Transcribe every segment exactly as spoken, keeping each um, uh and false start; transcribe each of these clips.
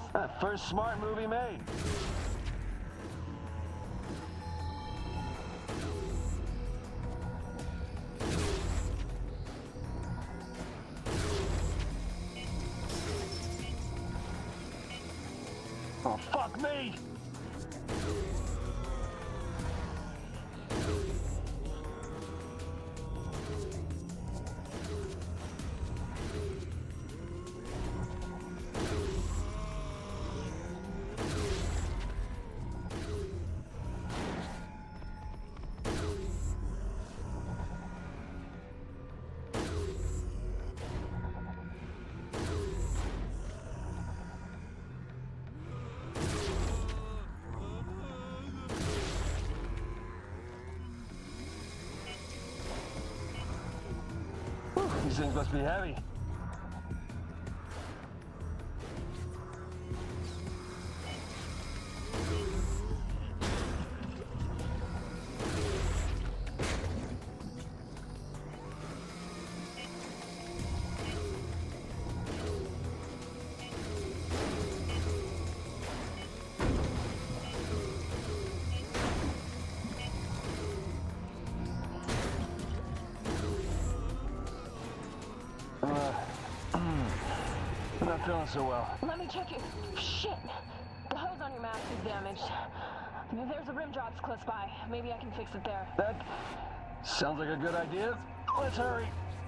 Uh, first smart movie made. Oh, fuck me! These things must be heavy. I'm not feeling so well. Let me check it. Shit! The hose on your mask is damaged. There's a rim drops close by. Maybe I can fix it there. That sounds like a good idea. Let's hurry.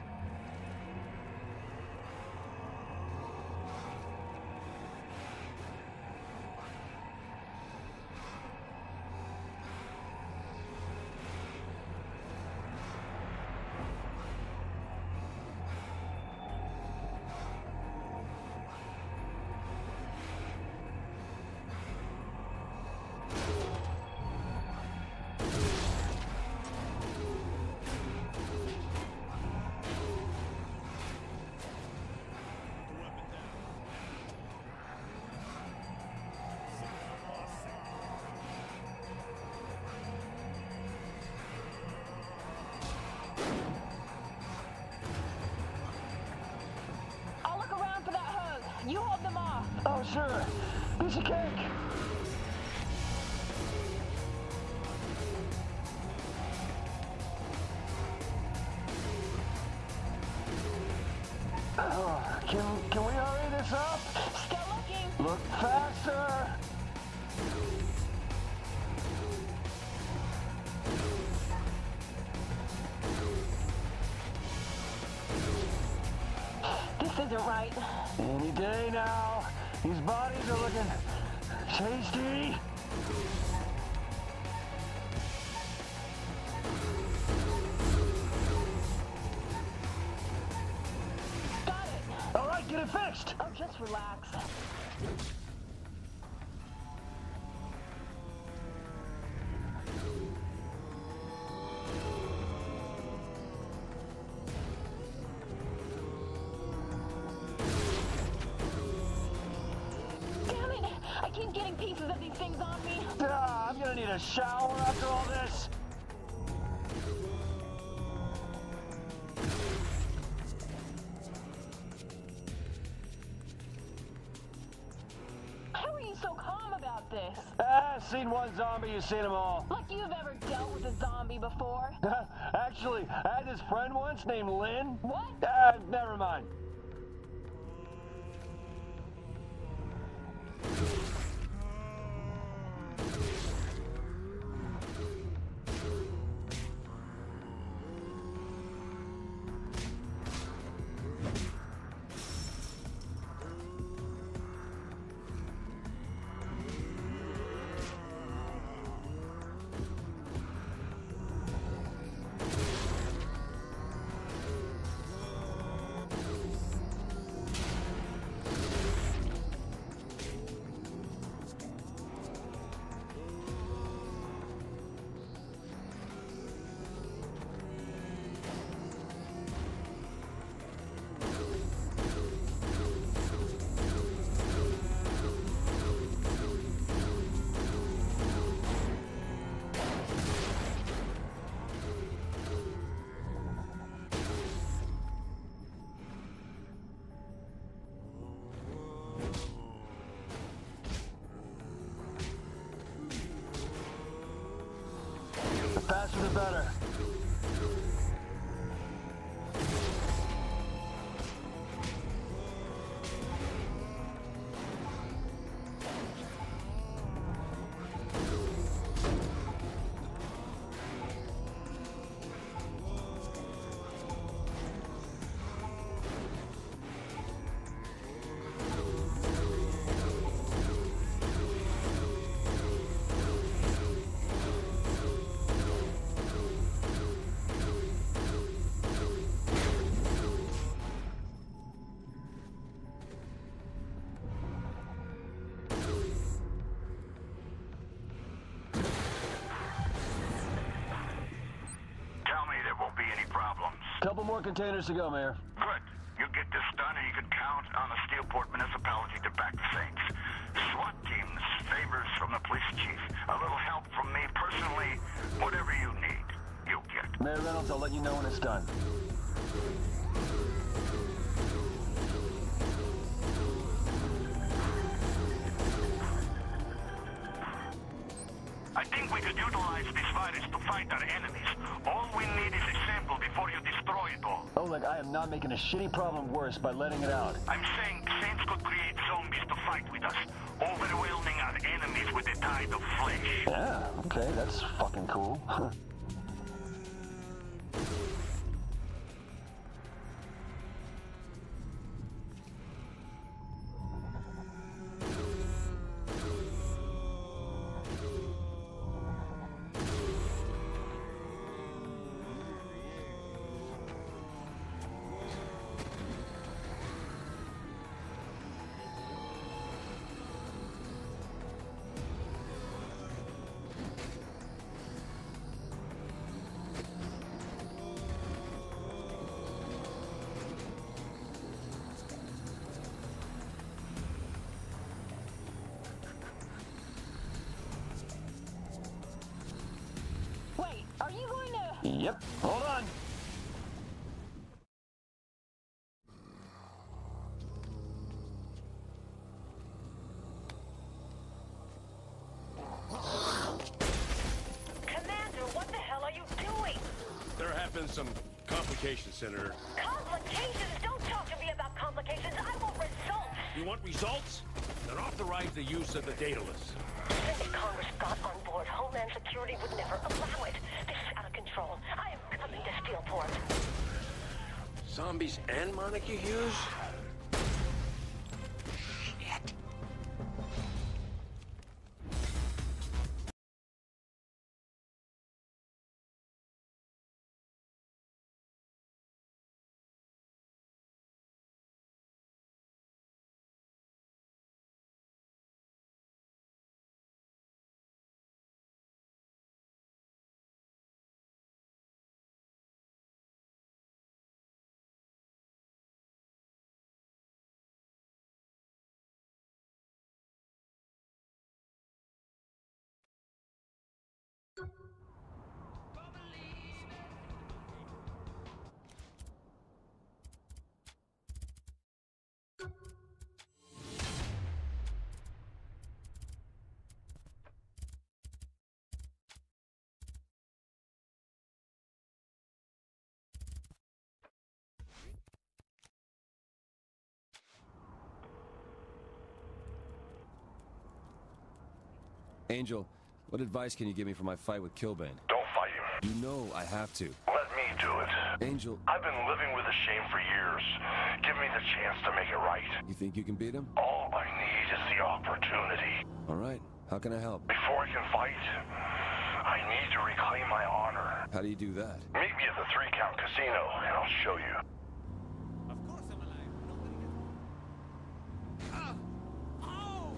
You hold them off. Oh, sure. Piece of cake. Oh, can, can we hurry this up? Still looking. Look faster. This isn't right. Any day now. These bodies are looking tasty. Got it. All right, get it fixed. Oh, just relax. I keep getting pieces of these things on me. Ah, I'm gonna need a shower after all this. How are you so calm about this? Ah, seen one zombie, you've seen them all. Like you've ever dealt with a zombie before? Actually, I had this friend once named Lynn. What? Ah, never mind. bit better. Couple more containers to go, Mayor. Good. You get this done and you can count on the Steelport Municipality to back the Saints. SWAT teams, favors from the police chief, a little help from me personally, whatever you need, you'll get. Mayor Reynolds, I'll let you know when it's done. I think we could utilize this virus to fight our enemies. All we need is a sample before you destroy it all. Oh, look, I am not making a shitty problem worse by letting it out. I'm saying Saints could create zombies to fight with us, overwhelming our enemies with a tide of flesh. Yeah, okay, that's fucking cool. Are you going to... Yep, hold on. Commander, what the hell are you doing? There have been some complications, Senator. Complications? Don't talk to me about complications. I want results. You want results? Then authorize the use of the data list. If Congress got on board, Homeland Security would never allow it. This is out of control. I am coming to Steelport. Zombies and Monarchy Hughes? Shit. Angel, what advice can you give me for my fight with Killbane? Don't fight him. You know I have to. Let me do it. Angel... I've been living with the shame for years. Give me the chance to make it right. You think you can beat him? All I need is the opportunity. All right. How can I help? Before I can fight, I need to reclaim my honor. How do you do that? Meet me at the Three Count Casino, and I'll show you. Of course I'm alive. Nobody gets... Ah! Oh!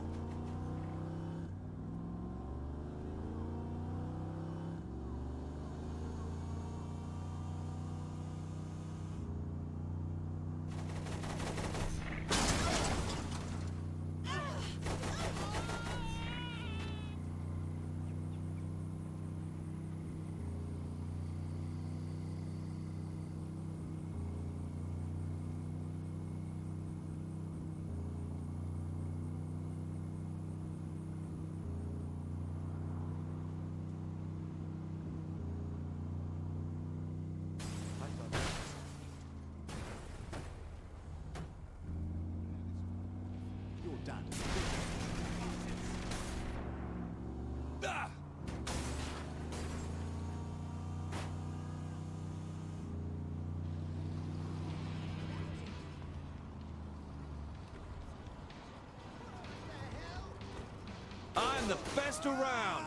I'm the best around.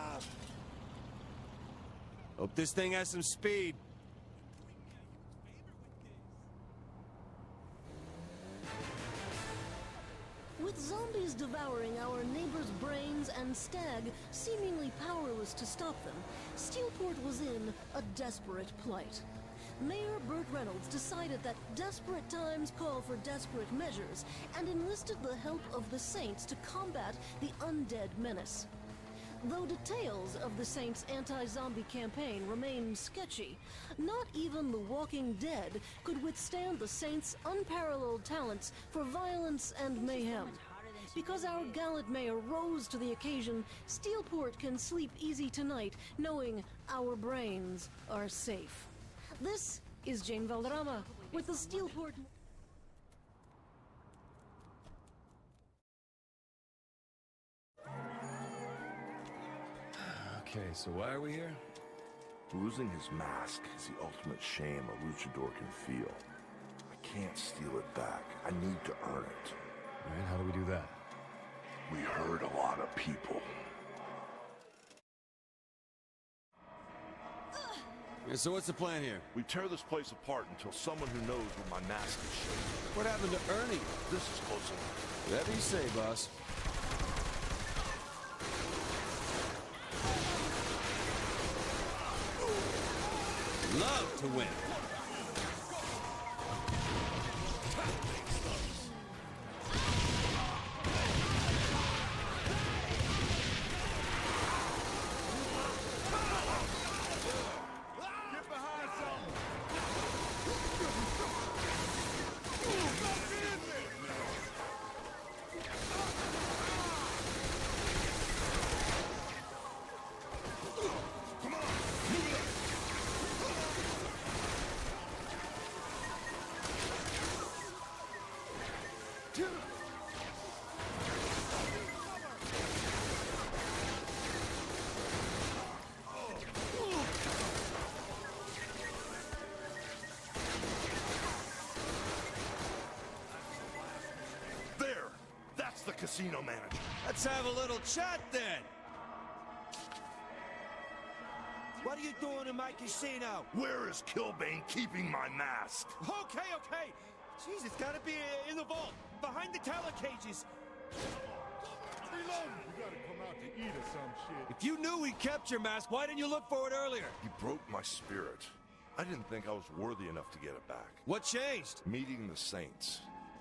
Hope this thing has some speed. With zombies devouring our neighbors' brains and Stag seemingly powerless to stop them, Steelport was in a desperate plight. Mayor Burt Reynolds decided that desperate times call for desperate measures and enlisted the help of the Saints to combat the undead menace. Though details of the Saints' anti-zombie campaign remain sketchy, not even The Walking Dead could withstand the Saints' unparalleled talents for violence and mayhem. Because our gallant mayor rose to the occasion, Steelport can sleep easy tonight knowing our brains are safe. This is Jane Valderrama with the Steelport... Okay, so why are we here? Losing his mask is the ultimate shame a luchador can feel. I can't steal it back. I need to earn it. All right, how do we do that? We hurt a lot of people. Yeah, so what's the plan here? We tear this place apart until someone who knows where my mask is showing. What happened to Ernie? This is close enough. Whatever you say, boss. Love to win. The casino manager. Let's have a little chat then. What are you doing in my casino? Where is Killbane keeping my mask? Okay, okay. Jeez, it's gotta be in the vault, behind the teller cages. You gotta come out to eat or some shit. If you knew we kept your mask, why didn't you look for it earlier? He broke my spirit. I didn't think I was worthy enough to get it back. What changed? Meeting the Saints.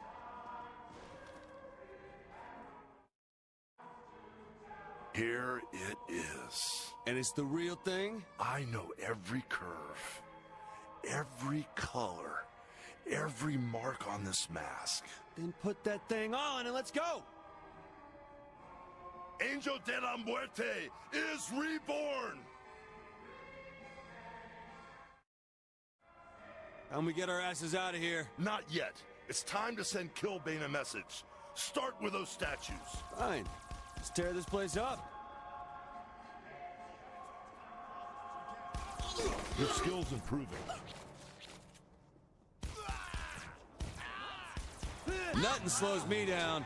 Here it is. And it's the real thing? I know every curve, every color, every mark on this mask. Then put that thing on and let's go! Angel de la Muerte is reborn! And we get our asses out of here. Not yet. It's time to send Killbane a message. Start with those statues. Fine. Let's tear this place up. Your skill's improving. Nothing slows me down.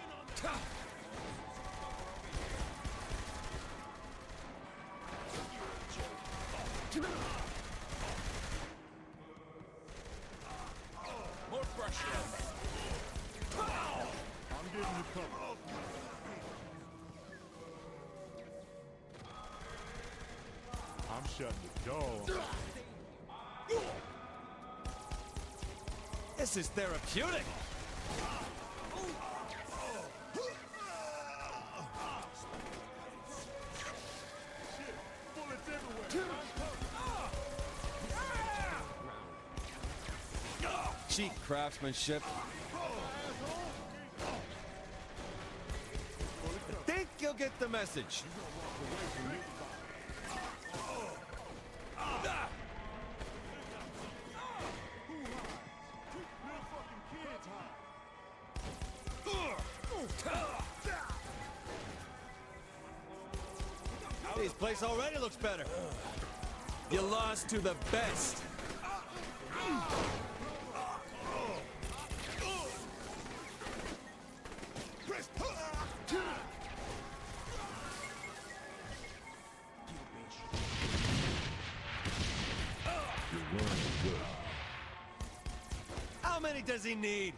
More pressure. I'm getting you covered. I'm shutting the door. This is therapeutic. Bullets everywhere. Cheap craftsmanship. I think you'll get the message. This place already looks better. You lost to the best. many does he need?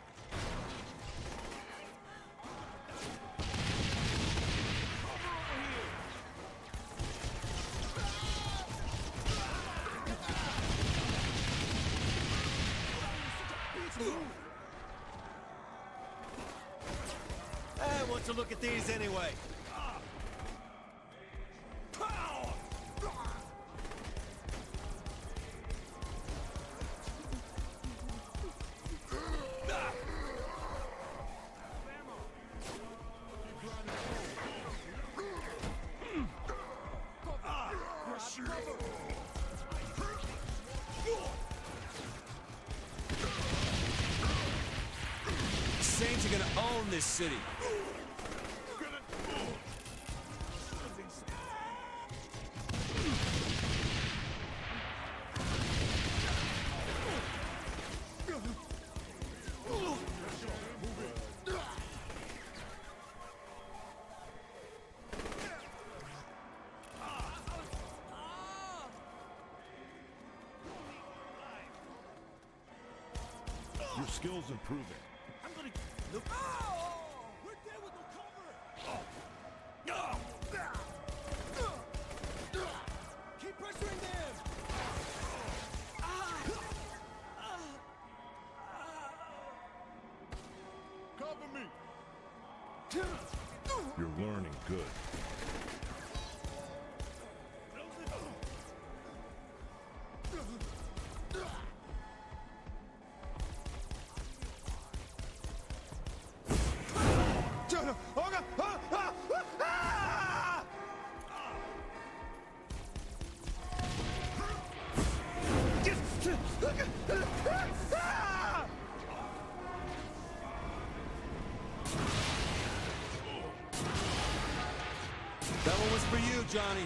I want to look at these anyway. Saints are gonna own this city. Your skills improving. I'm gonna look. Oh! We're there with no cover. Oh. No. Keep pressuring them. Cover me. You're learning good. That one was for you, Johnny.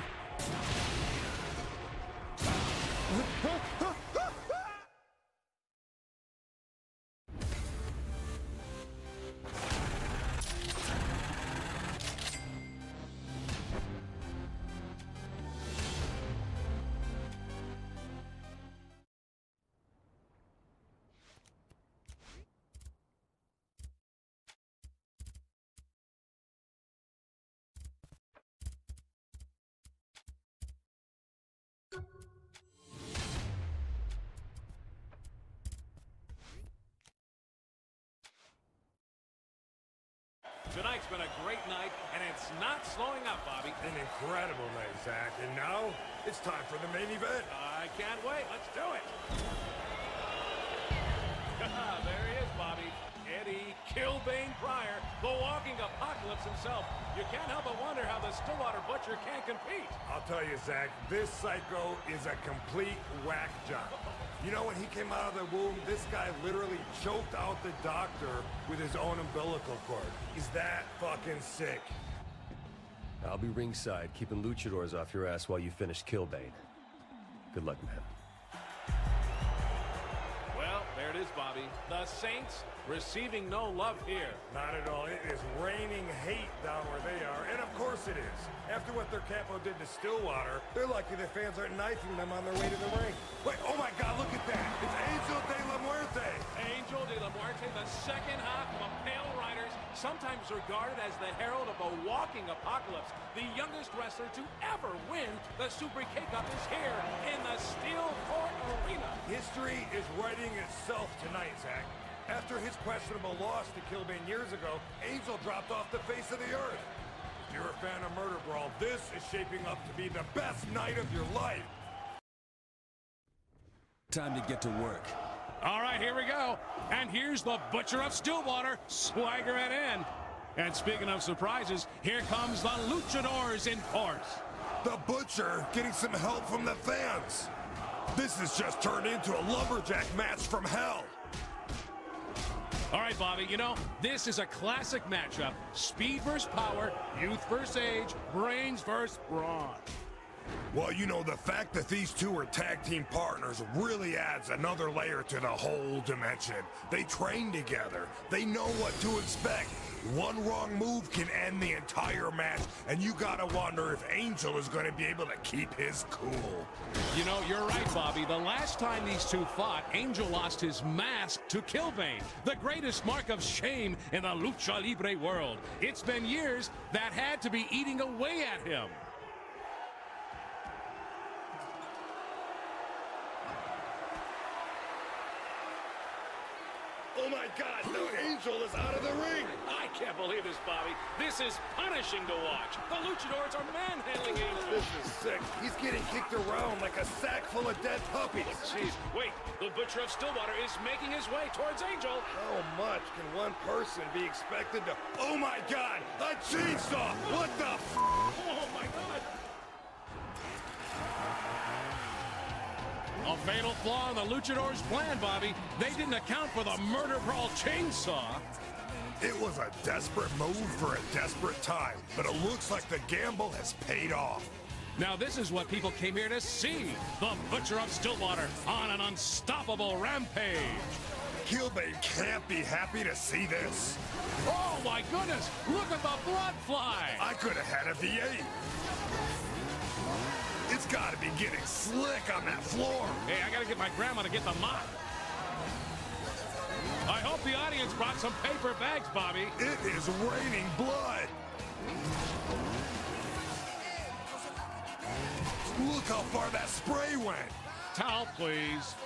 Tonight's been a great night, and it's not slowing up, Bobby. An incredible night, Zach. And now, it's time for the main event. I can't wait. Let's do it. There he is, Bobby. Eddie Killbane Pryor, the walking apocalypse himself. You can't help but wonder how the Stillwater Butcher can't compete. I'll tell you, Zach, this psycho is a complete whack job. You know, when he came out of the womb, this guy literally choked out the doctor with his own umbilical cord. He's that fucking sick. I'll be ringside, keeping luchadors off your ass while you finish Killbane. Good luck, man. Well, there it is, Bobby. The Saints receiving no love here. Not at all. It is raining hate down where they are, and of course it is. After what their capo did to Stillwater, they're lucky the fans aren't knifing them on their way to the ring. Wait, oh my God, look at that. It's Angel de la Muerte. Angel de la Muerte, the second half of a Pale Riders, sometimes regarded as the herald of a walking apocalypse. The youngest wrestler to ever win the Super K-Cup is here in the Steel Court Arena. History is writing itself tonight, Zach. After his questionable loss to Killbane years ago, Angel dropped off the face of the earth. If you're a fan of Murder Brawl, this is shaping up to be the best night of your life. Time to get to work. All right, here we go. And here's the Butcher of Stillwater, Swagger at end. And speaking of surprises, here comes the Luchadors in force. The Butcher getting some help from the fans. This has just turned into a lumberjack match from hell. All right, Bobby, you know, this is a classic matchup. Speed versus power, youth versus age, brains versus brawn. Well, you know, the fact that these two are tag team partners really adds another layer to the whole dimension. They train together. They know what to expect. One wrong move can end the entire match, and you gotta wonder if Angel is gonna be able to keep his cool. You know, you're right, Bobby. The last time these two fought, Angel lost his mask to Kilbane, the greatest mark of shame in the Lucha Libre world. It's been years that had to be eating away at him. Oh my God, no, Angel is out of the ring! I can't believe this, Bobby. This is punishing to watch. The Luchadors are manhandling Angel. This is sick. He's getting kicked around like a sack full of dead puppies. Jeez, wait. The Butcher of Stillwater is making his way towards Angel. How much can one person be expected to... Oh my God, a chainsaw! What the f... Oh my God. A fatal flaw in the Luchadors' plan, Bobby. They didn't account for the murder brawl chainsaw. It was a desperate move for a desperate time, but it looks like the gamble has paid off. Now this is what people came here to see. The Butcher of Stillwater on an unstoppable rampage. Kilbane can't be happy to see this. Oh my goodness, look at the blood fly. I could have had a V eight. It's got to be getting slick on that floor. Hey, I got to get my grandma to get the mop. I hope the audience brought some paper bags, Bobby. It is raining blood. Look how far that spray went. Towel, please.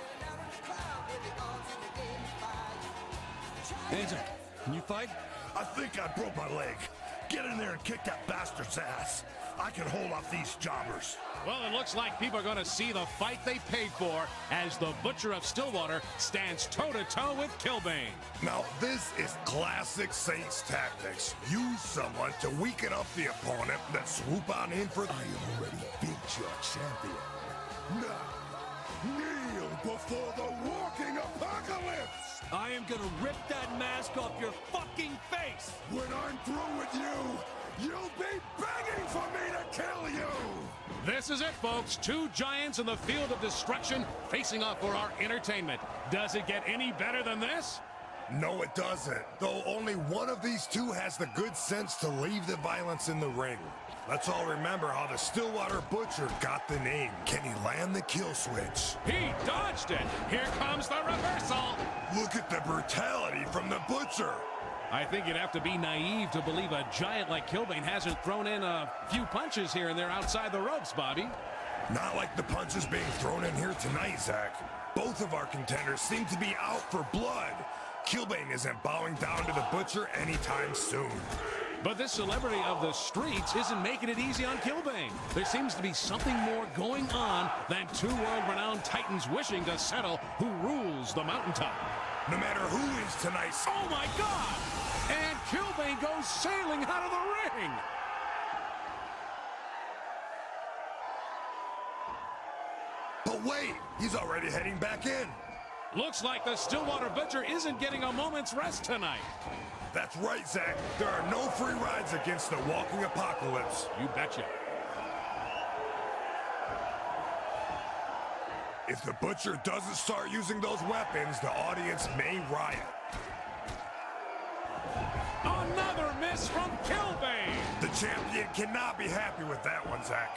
Angel, can you fight? I think I broke my leg. Get in there and kick that bastard's ass. I can hold off these jobbers. Well, it looks like people are going to see the fight they paid for as the Butcher of Stillwater stands toe-to-toe with Kilbane. Now, this is classic Saints tactics. Use someone to weaken up the opponent, then swoop on in for... I already beat your champion. Now, kneel before the walking apocalypse! I am gonna rip that mask off your fucking face! When I'm through with you, you'll be begging for me to kill you! This is it, folks. Two giants in the field of destruction facing off for our entertainment. Does it get any better than this? No, it doesn't. Though only one of these two has the good sense to leave the violence in the ring. Let's all remember how the Stillwater Butcher got the name. Can he land the kill switch? He dodged it. Here comes the reversal. Look at the brutality from the Butcher. I think you'd have to be naive to believe a giant like Kilbane hasn't thrown in a few punches here and there outside the ropes, Bobby. Not like the punches being thrown in here tonight, Zach. Both of our contenders seem to be out for blood. Kilbane isn't bowing down to the Butcher anytime soon. But this celebrity of the streets isn't making it easy on Kilbane. There seems to be something more going on than two world-renowned titans wishing to settle who rules the mountaintop. No matter who is tonight's... Oh, my God! And Kilbane goes sailing out of the ring! But wait, he's already heading back in. Looks like the Stillwater Butcher isn't getting a moment's rest tonight. That's right, Zach. There are no free rides against the walking apocalypse. You betcha. If the Butcher doesn't start using those weapons, the audience may riot. Another miss from Kilbane! The champion cannot be happy with that one, Zach.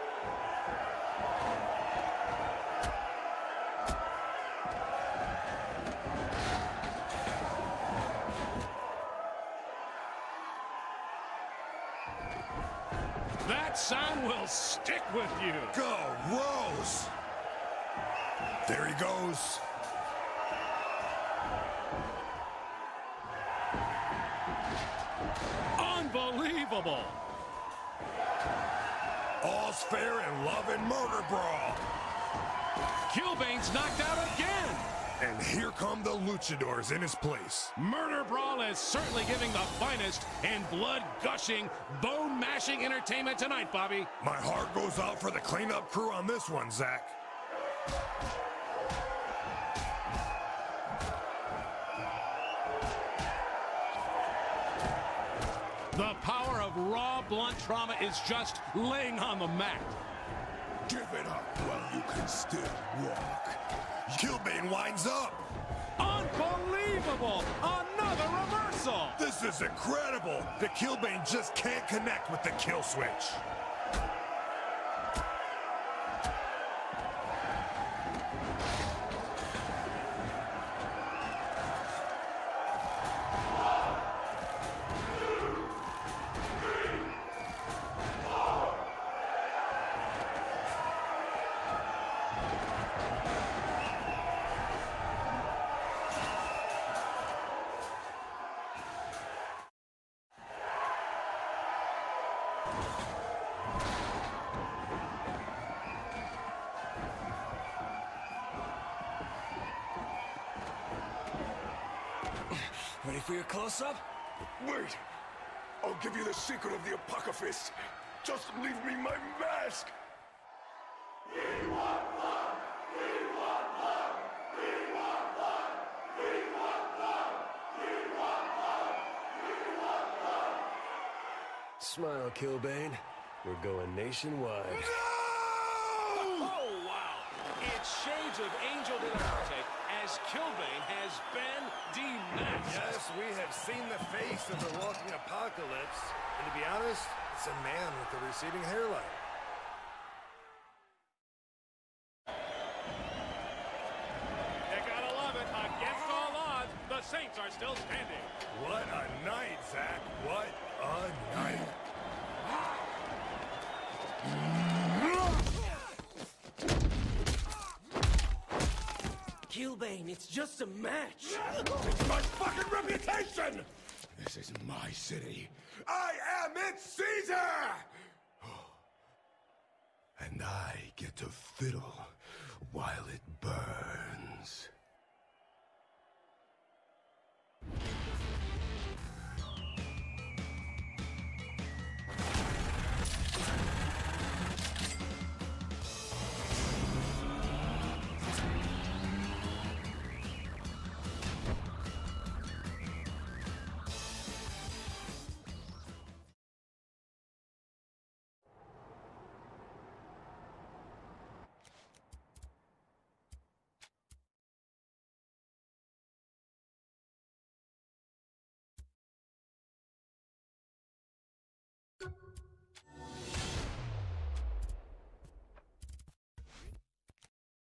That sound will stick with you. Go, Rose! There he goes. Unbelievable. All's fair in love and murder brawl. Kilbane's knocked out again. And here come the Luchadors in his place. Murder Brawl is certainly giving the finest in blood-gushing, bone-mashing entertainment tonight, Bobby. My heart goes out for the cleanup crew on this one, Zach. The power of raw, blunt trauma is just laying on the mat. Give it up while you can still walk. Killbane winds up. Unbelievable! Another reversal! This is incredible. The Killbane just can't connect with the kill switch. Ready for your close-up? Wait! I'll give you the secret of the Apocalypse. Just leave me my mask! We want blood! We want blood! We want blood! We want blood! We want blood! We want blood! Smile, Killbane. We're going nationwide. No! Oh, wow! It's shades of Angel de la Muerte as Killbane has been demasked. Yes, we have seen the face of the walking apocalypse. And to be honest, it's a man with a receding hairline. You gotta love it. Against all odds, the Saints are still standing. What a night, Zach. What a night. Killbane, it's just a match. It's my fucking reputation! This is my city. I am its Caesar! And I get to fiddle while it burns.